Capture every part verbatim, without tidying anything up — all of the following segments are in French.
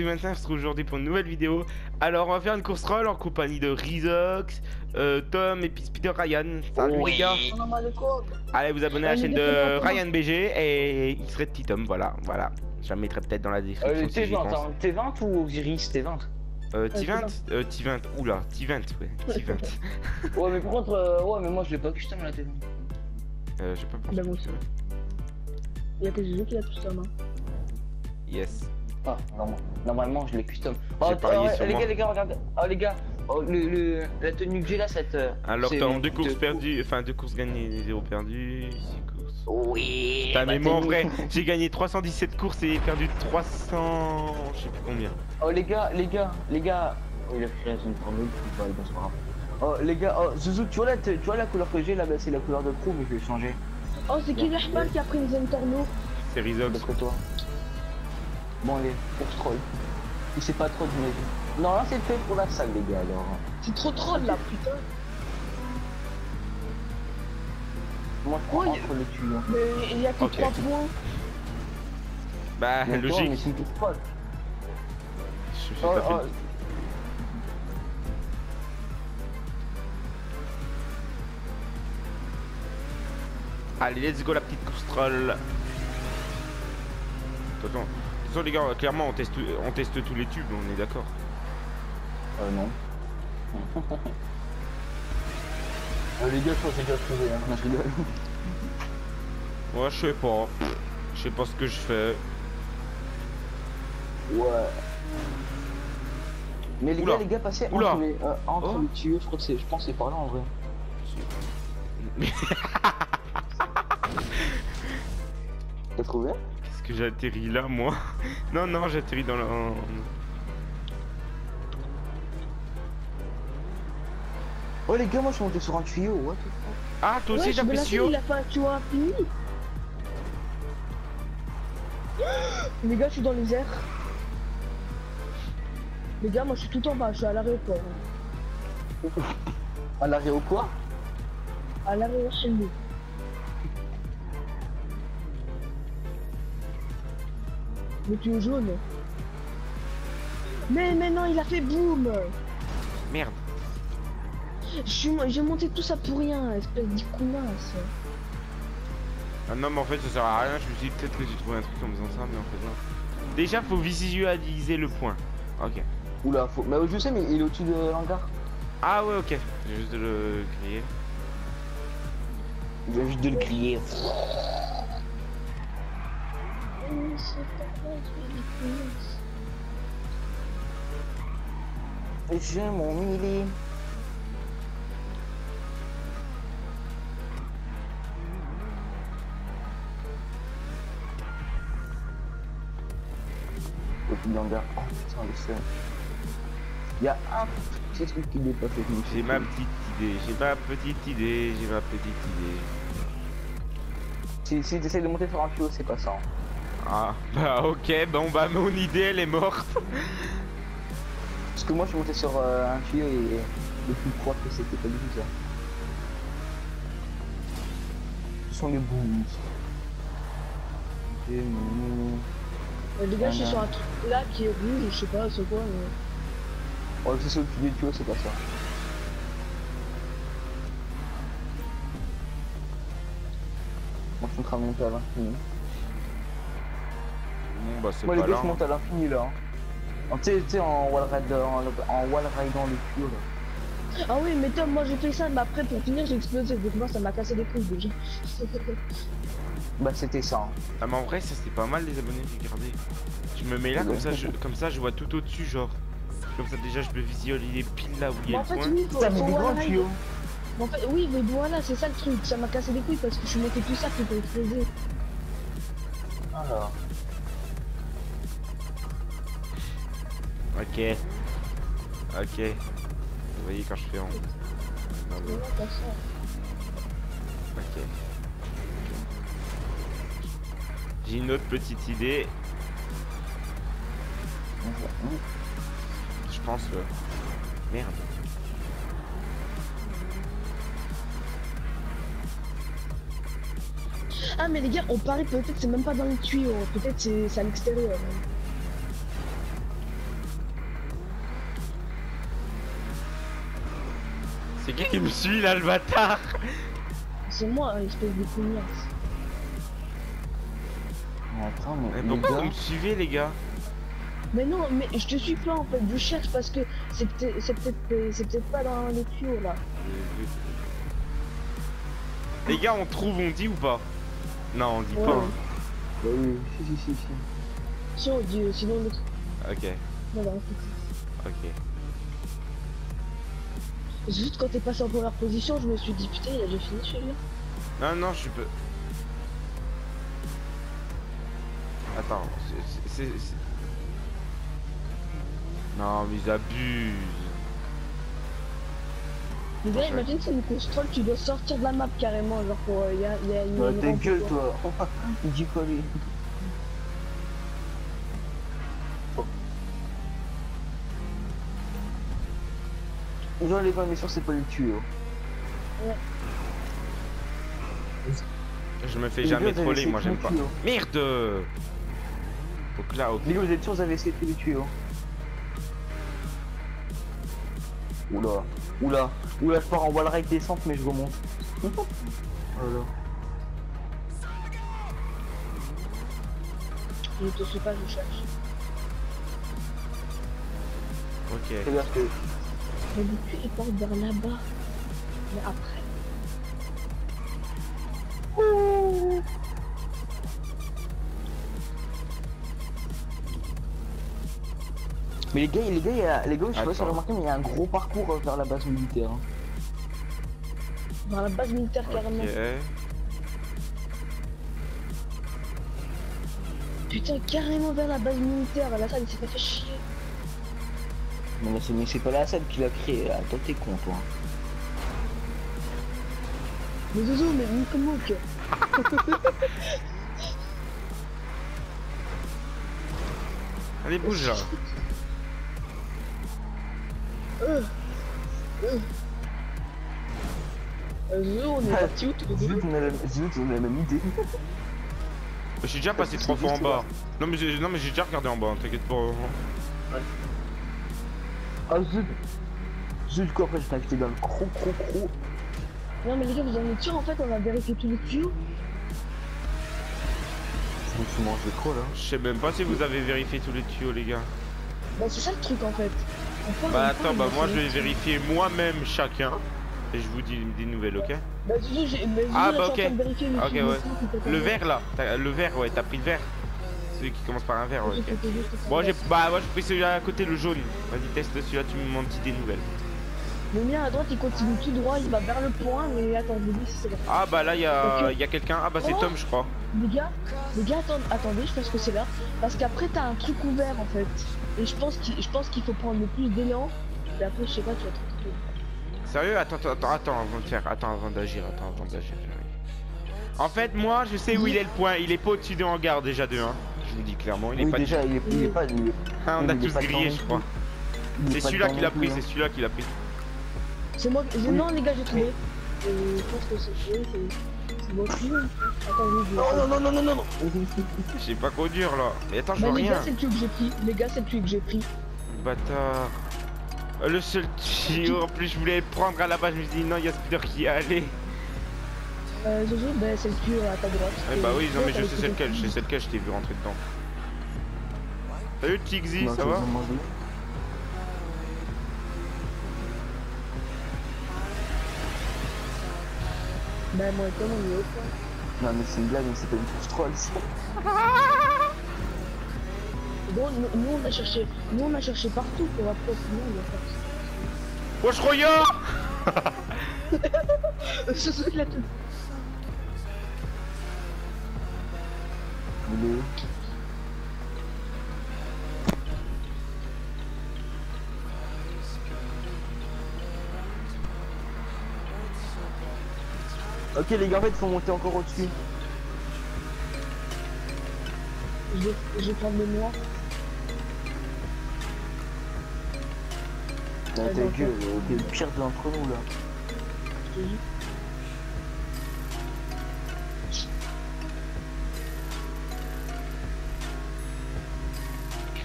Maintin, on se retrouve aujourd'hui pour une nouvelle vidéo. Alors on va faire une course roll en compagnie de Rizox, euh, Tom et puis Spider Ryan. Salut oui. les gars. Allez vous abonner à la chaîne de Ryan B G et il serait petit Tom, voilà, voilà. Je la mettrai peut-être dans la description. Euh, si j'y pense. T vingt ou Osiris T vingt? Euh, T vingt euh, T vingt, oula, T vingt, ouais, T vingt. Ouais, mais par contre, euh, ouais, mais moi je l'ai pas custom la T vingt. Euh, j'ai pas pensé. Bah, moi aussi. Il y a que Jésus qui l'a custom. Hein. Yes. Ah, non, normalement je l'ai custom. Oh, J'ai parié oh, sur les moi. gars, les gars, regardez. Oh, les gars, oh, le, le, la tenue que j'ai là, cette. Euh, Alors c'est t'as une deux courses petite- perdues, enfin deux courses gagnées, zéro perdu, six courses. Oui. Putain, mais ma moi en tenue. vrai, j'ai gagné trois cent dix-sept courses et perdu trois cents, je sais plus combien. Oh, les gars, les gars, les gars. Oh, il a fait la zone pour nous, c'est pas c'est pas grave. Oh, les gars, oh, Zouzou, tu vois, la, tu vois la couleur que j'ai là, bah, c'est la couleur de pro, mais je vais changer. Oh, c'est qui l'Ahmal qui a pris une zone torno? C'est Rizox. D'après toi. Bon, allez, course troll. Il sait pas trop de mes vies. Non, là, c'est fait pour la salle, les gars, alors. C'est trop troll là, putain. Moi, je prends Oh, il- entre les tuyaux. Mais il y a que Ok. trois points. Bah Mais toi, mais logique. c'est une course troll. Je fais Oh, pas fait- oh, Allez, let's go la petite course troll. Attention, attention les gars, clairement on teste, on teste tous les tubes, on est d'accord. Euh, non. euh, les gars, je crois que j'ai déjà trouvé, hein. Non, je rigole. Moi je sais pas, je sais pas ce que je fais. Ouais. Mais les Oula. gars, les gars, passez Oula. entre, les, euh, entre Oh. les tuyaux, je crois que c'est, je pense que c'est par là en vrai. T'as trouvé? Qu'est-ce que j'ai atterri là moi? Non non, j'ai atterri dans le... Oh les gars, moi je suis monté sur un tuyau, what the fuck? Ah toi aussi Ouais, j'ai appuyé Bellafille, sur... il a fait un tuyau infini. Les gars, je suis dans les airs. Les gars, moi je suis tout en bas, je suis à l'aéroport. À l'arrêt ou quoi? À l'aéroport chez nous. Le tuyau jaune. Mais, mais non, il a fait boum. Merde. Je suis- J'ai monté tout ça pour rien, espèce d'icounasse. Ah non mais en fait ça sert à rien, je me suis dit peut-être que j'ai trouvé un truc en faisant ça, mais en fait non. Déjà faut visualiser le point. Ok. Oula, faut... Mais je sais, mais il est au-dessus de l'hangar. Ah ouais ok, j'ai juste de le crier. Il vient juste de le crier. J'ai mon mili. Au-dessus de l'hangar. Oh putain, le seul. Il y a un petit truc qui dépasse avec nous. J'ai ma petite idée, j'ai ma petite idée, j'ai ma petite idée. Si, si tu essaies de monter sur un tuyau, c'est pas ça. Hein. Ah bah ok, bon bah mon idée elle est morte. Parce que moi je suis monté sur euh, un tuyau et le plus proche que c'était pas du tout ça. Ce sont les booms. Et mon... Euh, Les gars, je suis Ah, sur non. un truc là qui est rouge, je sais pas c'est quoi. Mais... Oh, si c'est au-dessus du tuyau, c'est pas ça. Moi je suis en train de monter à l'infini. Bon bah c'est Moi les pas gars là. je monte à l'infini là. Hein. En- Tu sais, tu sais, en wall ride en, en wall ride dans le tuyau là. Ah oui, mais Tom, moi j'ai fait ça, mais après pour finir j'ai explosé, donc moi ça m'a cassé les couilles déjà. Bah c'était ça. Hein. Ah mais en vrai ça c'était pas mal les abonnés, regardez. Je me mets là comme ça, je, comme ça je vois tout au-dessus genre. Comme ça déjà je peux visualiser pile là où il y Mais a en le fait, point. oui, faut, Ça met faut des wall grands ride. tuyaux. Mais en fait, oui, mais voilà, c'est ça le truc, ça m'a cassé les couilles parce que je suis monté tout ça pour exploser. Alors. Ok. Ok. Vous voyez quand je fais en... Non, mais- Voilà, comme ça. Ok. J'ai une autre petite idée. Je pense... euh, Merde. Ah mais les gars, on parie peut-être c'est même pas dans les tuyaux, peut-être c'est c'est à l'extérieur. qui me suit là, le bâtard? C'est moi, espèce de cognasse. Attends, mais. Mais les pourquoi gars, vous me suivez, les gars? Mais non, mais je te suis pas en fait, je cherche parce que c'est peut-être c'est peut-être c'est peut-être pas dans les tuyaux là. Les gars, on trouve, on dit ou pas? Non, on dit Ouais. pas. Hein. Bah oui, si, si, si, si. Si on dit, sinon le. Ok, Voilà. ok. Juste quand t'es passé en première position, je me suis dit putain, il a déjà fini celui-là. Non, non, je suis pas. Attends, c'est- c'est. c'est- Non, mais ils abusent. Les gars, imagine c'est une contrôle, tu dois sortir de la map carrément, genre pour. Il y a, y a une. Bah, une ta rampe gueule, pour toi. Il dit quoi, lui? Non, les gars, mais sûr, c'est pas le tuyau. Je me fais Les jamais gars, vous avez troller, essayé moi tous j'aime les pas. tuyaux. Merde! Donc là, ok. Les gars, vous êtes sûr, vous avez essayé tous les tuyaux? Oula, oula, oula, je pars en wall ride descente, mais je remonte. Voilà. Je te suis pas, je cherche. Ok. C'est-à-dire que. Mais le cul il porte vers là-bas. Mais après. Mais les gars, les gars, il y a, les gars, je sais pas si vous Attends. avez remarqué, mais il y a un gros parcours euh, vers la base militaire. Hein. Vers la base militaire carrément. Ok. Putain, carrément vers la base militaire. La salle, il s'est pas fait chier. Mais là, c'est, mais c'est pas la salle qui l'a créé, là. Toi, t'es con, toi. Mais Zozo, mais Nick Mook. Allez, bouge là. Euh. Euh. Euh, Zozo, on est Ah, parti où tous les deux? Zut, on a la, Zut, on a la même idée. Je suis déjà passé trois fois en bas. Non, mais j'ai non, mais j'ai déjà regardé en bas, hein, t'inquiète pas. Ah, Zut. Zut, quoi, après, je t'ai acheté dans le cro, cro, cro. Non mais les gars, vous en êtes sûrs en fait, on a vérifié tous les tuyaux. Je me suis mangé trop, là. Je sais même pas si vous avez vérifié tous les tuyaux, les gars. Bah c'est ça le truc en fait. On part, Bah on attends, part, bah on moi fait- je vais vérifier moi-même chacun. Et je vous dis des nouvelles, ok? Bah Zozo, j'ai. Bah, Zozo, Ah, là, bah, je suis en ok. train de vérifier les Ok, tuyaux ouais. aussi, qui étaient Le pas vert là, t'as- le vert, ouais, t'as pris le vert. Celui qui commence par un vert, bien. ouais, J'ai ok. fait juste ça. Bon, j'ai bah moi j'ai pris celui-là à côté, le jaune. Vas-y, teste celui-là, tu me m'en dis des nouvelles. Le mien à droite il continue tout droit, il va vers le point, mais attends, je vous dis si c'est là. Ah bah là, il y a, Ok. y a quelqu'un. Ah bah c'est Oh. Tom, je crois. Les gars, les gars, attendez, attendez, je pense que c'est là. Parce qu'après t'as un truc ouvert en fait. Et je pense qu'il je pense qu'il faut prendre le plus d'élan. Et après, je sais pas, tu vas te retrouver. Sérieux? Attends, attends, attends, attends, avant de faire, attends, avant d'agir, attends, avant d'agir. En fait, moi, je sais où il est le point. Il est pas au-dessus de hangar déjà de un. Je vous dis clairement, il est Oui, pas. déjà, il est, il est pas. Il est, Ah, on il a est tous pas grillé, dedans je non crois. il est C'est pas celui-là dedans qui l'a non pris, plus, c'est hein. celui-là qui l'a pris. C'est moi. Oui. Non, les gars, j'ai trouvé. Et je pense que c'est. Oui, c'est. C'est votre tuyau. Attends, oui, je. Non, non, non, non, non, non, non. Je sais pas quoi dire là. Mais attends, je Bah, vois les rien. gars, c'est le tuyau que j'ai pris. Les gars, c'est le tuyau que j'ai pris. Bâtard. Euh, Le seul tuyau, en plus je voulais le prendre à la base, je me suis dit non, il y a Spider qui est allé. Euh, Zozo, bah, c'est le tuyau à ta droite. Eh bah oui, non Et mais toi, je t'as sais c'est le lequel, je tuyau. sais c'est lequel, je t'ai vu rentrer dedans. Salut Tixi, Non, ça je va? vais manger. Bah, moi et toi, on est au point. Non, mais c'est une blague, mais c'est pas une course troll, ça. Bon, nous, nous, on a cherché, nous on a cherché partout pour après sinon on va Wesh Roya! faire. Ce truc là tout. Il est où? Ok les gars, en fait, faut monter encore au-dessus. Je vais, je vais prendre le noir. T'as Ouais, ta donc, gueule, euh, t'es le pire d'entre nous là. Je te dis.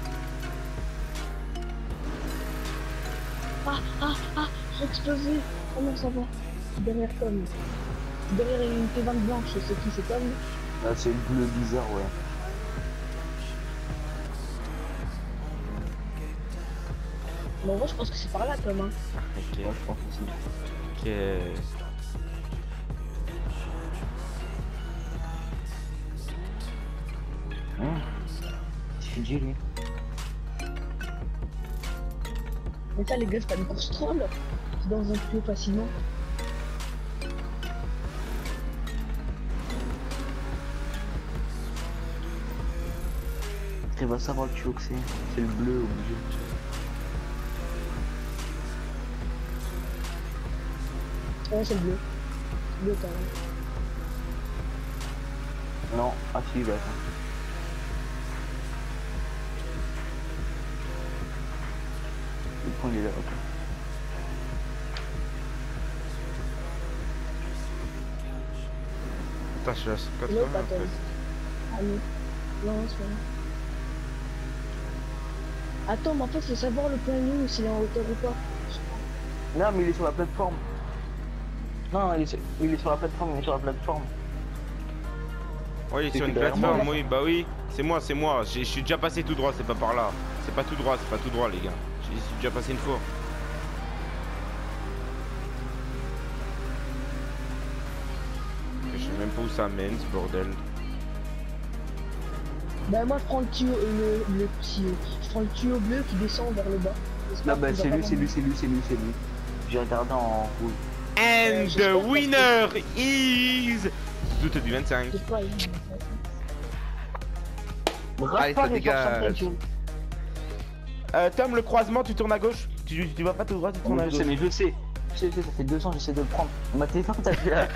Ah ah ah, j'ai explosé. Oh non, ça va. Derrière Tom. Derrière une T vingt blanche, c'est qui, c'est Tom? Là, c'est le bleu bizarre, ouais. Mais en vrai, je pense que c'est par là, Tom. Hein. Ok. Ouais, je pense aussi. Ok. Hum. C'est G lui. Mais ça, les gars, c'est pas une course troll. C'est dans un tuyau facilement. Tu vas savoir le tuyau que c'est. C'est le bleu obligé. Ouais, c'est le bleu. Bleu, quand même. Non, ah si, bah attends. Le point il est là, ok. Attends, je suis à cent L'autre, quatre-vingts en attends. fait. Ah non. Non, c'est pas là. Attends, mais en fait, c'est savoir le point nu, s'il est en hauteur ou pas. Non, mais il est sur la plateforme. Non, il est sur, il est sur la plateforme, il est sur la plateforme. Oui, C'est sur une derrière plateforme, moi. oui, bah oui. C'est moi, c'est moi. Je suis déjà passé tout droit, c'est pas par là. C'est pas tout droit, c'est pas tout droit, les gars. J'y suis déjà passé une fois. Je sais même pas où ça mène, ce bordel. Bah, moi, je prends le tuyau, euh, le, le tuyau. Je prends le tuyau bleu qui descend vers le bas. Là, bah c'est lui, c'est lui, c'est lui, c'est lui, c'est lui. J'ai regardé en rouge. And j'espère the que winner is Zoot du vingt-cinq. C'est pas, il- Allez, ça dégage. Euh, Tom, le croisement, tu tournes à gauche. Tu, tu vas pas tout droit, tu tournes à Je gauche. sais, mais je sais. Je sais, je sais, ça fait deux ans, j'essaie de le prendre. Ma téléphone, t'as fait la...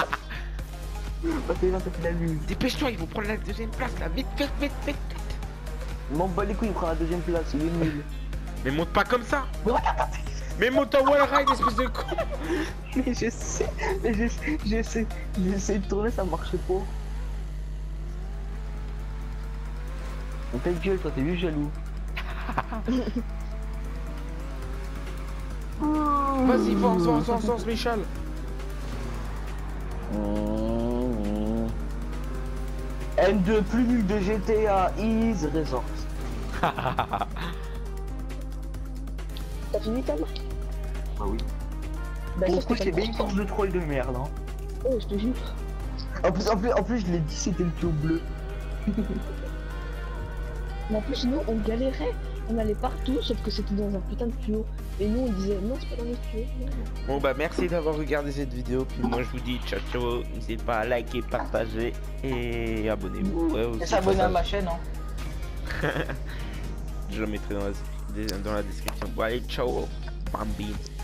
Ma téléphone, t'as fait la lune. Dépêche-toi, ils vont prendre la deuxième place là. Vite, vite, vite, vite. M'en bat les couilles, il prend la deuxième place, il est nul. Mais monte pas comme ça. Mais regarde, Mais monte en wall ride, espèce de con. mais je sais, mais je sais, je sais, j'essaie de tourner, ça marche pas. On ta gueule, toi, t'es juste jaloux. Vas-y, fonce, fonce, fonce, fonce, Michel. N deux plus nul de G T A is Resort. T'as fini, Tom? Bah oui. Bah, Pour ça, le coup, c'était c'est pas bien une une course course de troll de merde, hein. troll. Oh, je te jure. En plus, en plus, en plus, je l'ai dit, c'était le tuyau bleu. Mais en plus, nous, on galérait. On allait partout, sauf que c'était dans un putain de tuyau. Et nous, on disait, non, c'est pas dans le tuyau. Non, non. Bon bah merci d'avoir regardé cette vidéo. Puis moi je vous dis ciao ciao. N'hésitez pas à liker, partager et abonnez-vous. Ouais, aussi, Et s'abonner à passage. ma chaîne, hein. Je le mettrai dans la, dans la description. Bon allez ciao. Bambine.